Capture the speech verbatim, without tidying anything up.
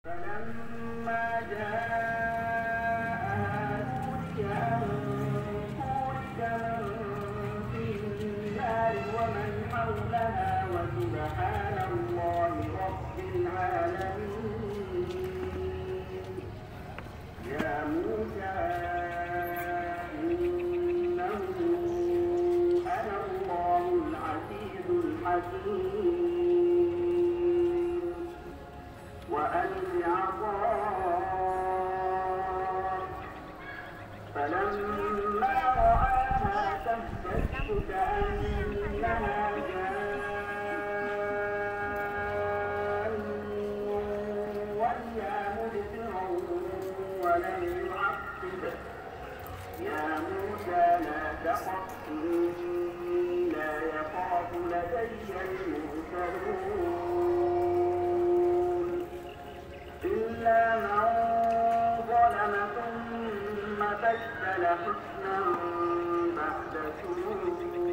فلما جاءها نودي أن بورك من في النار ومن حولها وسبحان الله رب العالمين. يا موسى إنه أنا الله العزيز الحكيم. وألق عصاك فلما رآها تهتز كأنها جان وهي مدبرا ولم يعقب. يا موسى لا تخف إني لا يخاف لدي المرسلون إلا من ظلم ثم بدل حسنا بعد سوء